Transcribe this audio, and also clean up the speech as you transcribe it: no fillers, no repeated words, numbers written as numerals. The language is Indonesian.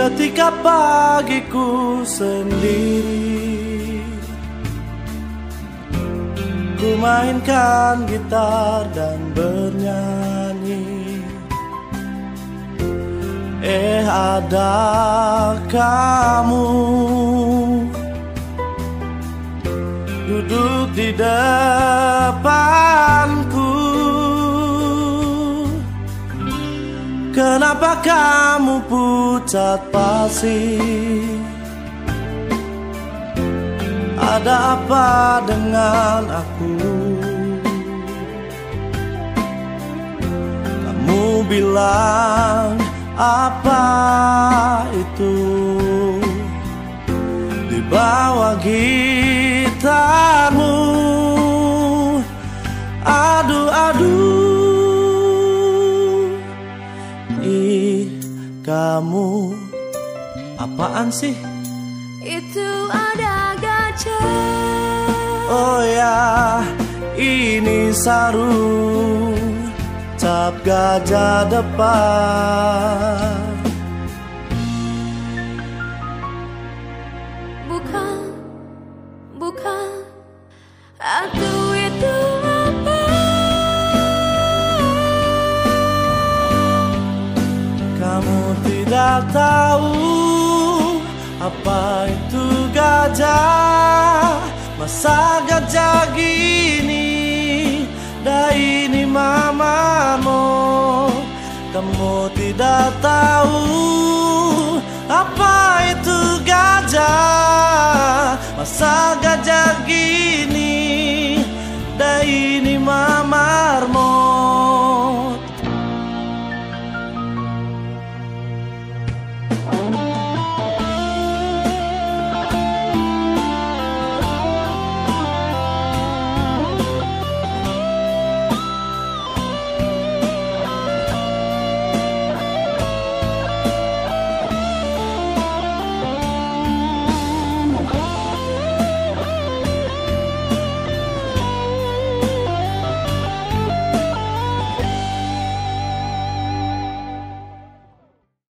Ketika pagiku sendiri, ku mainkan gitar dan bernyanyi. Ada kamu duduk di depanku. Kenapa kamu pucat pasi? Ada apa dengan aku? Kamu bilang apa itu di bawah gitarmu? Aduh, aduh. Kamu apaan sih? Itu ada gajah. Oh ya, ini sarung cap gajah depan. Bukan, bukan, aduh itu apa? Kamu tidak tahu apa itu gajah. Masa gajah gini, dah ini mamamu. Kamu tidak tahu apa itu gajah. Masa gajah gini, dah ini mamamu.